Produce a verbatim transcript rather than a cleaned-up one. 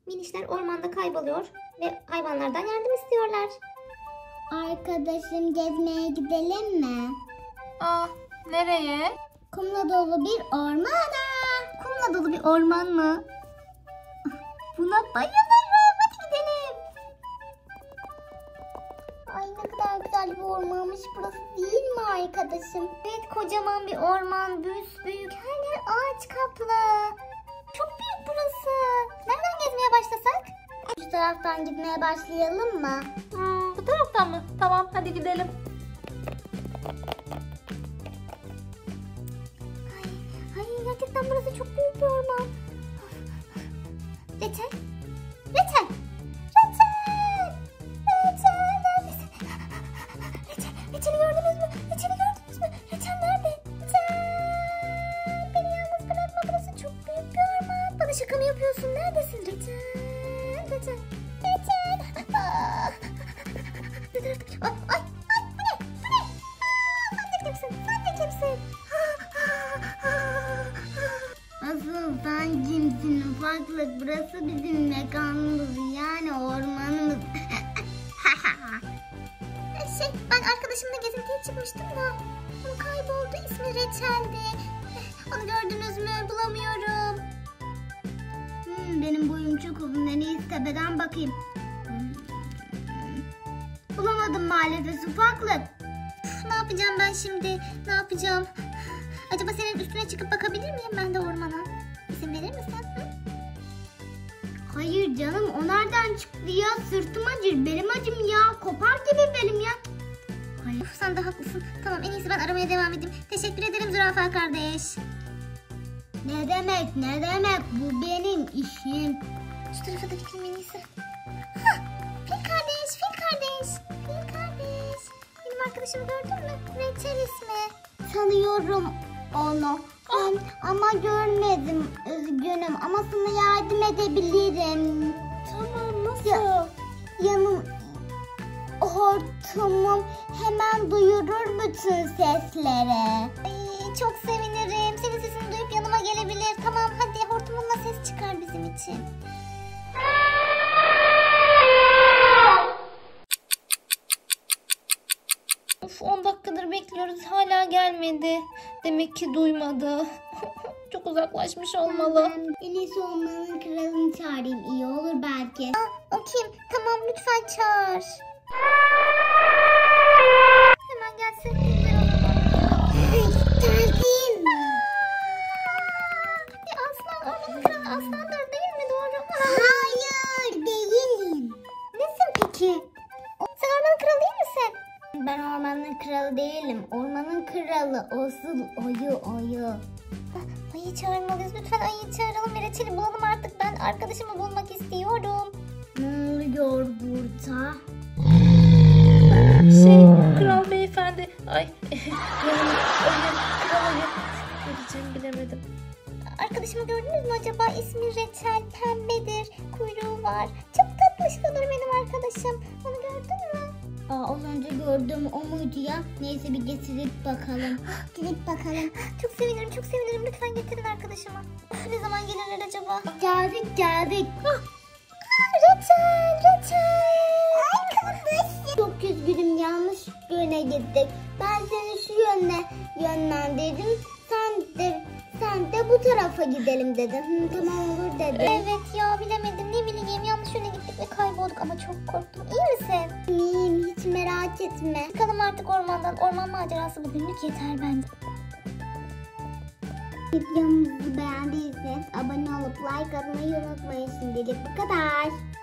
Minişler ormanda kayboluyor ve hayvanlardan yardım istiyorlar. Arkadaşım, gezmeye gidelim mi? Aa, nereye? Kumla dolu bir ormana. Kumla dolu bir orman mı? Buna bayılırım. Hadi gidelim. Ay, ne kadar güzel bir ormanmış burası, değil mi arkadaşım? Evet, kocaman bir orman, büyük, her yer ağaç kaplı. Çok büyük burası. Nereden gezmeye başlasak? Şu taraftan gitmeye başlayalım mı? Hmm, bu taraftan mı? Tamam, hadi gidelim. Ay, ay gerçekten burası çok büyük bir orman. Reçel, Reçel, Reçel, Reçel neredesin? Reçel, Reçel'i gördünüz mü? Reçel'i gördünüz mü? Reçel nerede? Reçel, beni yalnız bırakma, burası çok büyük bir orman. Bana şaka mı yapıyorsun? Neredesin Reçel? Reçel, Reçel. Aa, ne tarafta? Ay, ay, ay, bu ne? Bu ne? Aa, sen de kimsin? Sen de kimsin? Asıl sen kimsin ufaklık? Burası bizim mekanımız, yani ormanımız. Şey, ben arkadaşımla gezintiye çıkmıştım da o kayboldu. İsmi Reçel'di. Onu gördünüz mü? Bulamıyorum. Hmm, benim boyum çok uzun. En iyisi tepeden bakayım. Hmm. Bulamadım maalesef ufaklık. Uf, ne yapacağım ben şimdi? Ne yapacağım? Acaba senin üstüne çıkıp bakabilir miyim ben de ormana? İzin verir misin? Hı? Hayır canım, o nereden çıktı ya? Sırtım acır, belim acım ya. Kopar gibi benim ya. Hayır. Uf, sen de haklısın. Tamam, en iyisi ben aramaya devam edeyim. Teşekkür ederim zürafa kardeş. Ne demek ne demek, bu benim işim. Şu tarafa da gideyim en iyisi. Hah, fil kardeş, fil kardeş. Fil kardeş. Benim arkadaşımı gördün mü? Reçel ismi. Tanıyorum onu. Ben, ama görmedim, üzgünüm, ama sana yardım edebilirim. Tamam, nasıl? Ya, yanım hortumum hemen duyurur bütün sesleri. Ay, çok sevinirim. Senin sesini duyup yanıma gelebilir. Tamam, hadi hortumunla ses çıkar bizim için. Of, on dakikadır bekliyoruz, hala gelmedi. Demek ki duymadı. Çok uzaklaşmış olmalı. En iyisi ormanın kralını çağırayım, iyi olur belki. O kim? Tamam, lütfen çağır. Hemen gelsin. Geldim. E, aslan, ormanın kralı aslandır değil mi? Doğru. Hayır, değilim. Nesin peki? Sen ormanın kralı değil misin? Ben ormanın kralı değilim. Ormanın kralı asıl ayı ayı. Ayı çağırmalıyız. Lütfen ayıyı çağıralım ve Reçel'i bulalım artık. Ben arkadaşımı bulmak istiyorum. Ne oluyor burada? Şey, kral beyefendi. Ay, yani öyle kral ayı. Ne diyeceğimi bilemedim. Arkadaşımı gördünüz mü acaba? İsmi Reçel, pembedir, kuyruğu var. Çok tatlış olur benim arkadaşım. Onu gördün mü? Aa, az önce gördüğüm o muydu ya? Neyse, bir getirip bakalım. Gidip bakalım. Çok sevinirim, çok sevinirim. Lütfen getirin arkadaşıma. Uf, ne zaman gelirler acaba? Geldik geldik. Aa, Reçel, Reçel. Arkadaşım. Çok üzgünüm, yanlış yöne gittik. Ben seni şu yöne yönlendirdim. Sen de, sen de bu tarafa gidelim dedin. Hı, tamam olur dedim. Evet ya, bilemedim, ne bileyim, yanlış yöne gittik ve kaybolduk ama çok korktum. İyi misin? İyiyim, hiç merak etme. Çıkalım artık ormandan. Orman macerası bugünlük yeter bence. Videomuzu beğendiyseniz abone olup like atmayı unutmayın. Şimdilik bu kadar.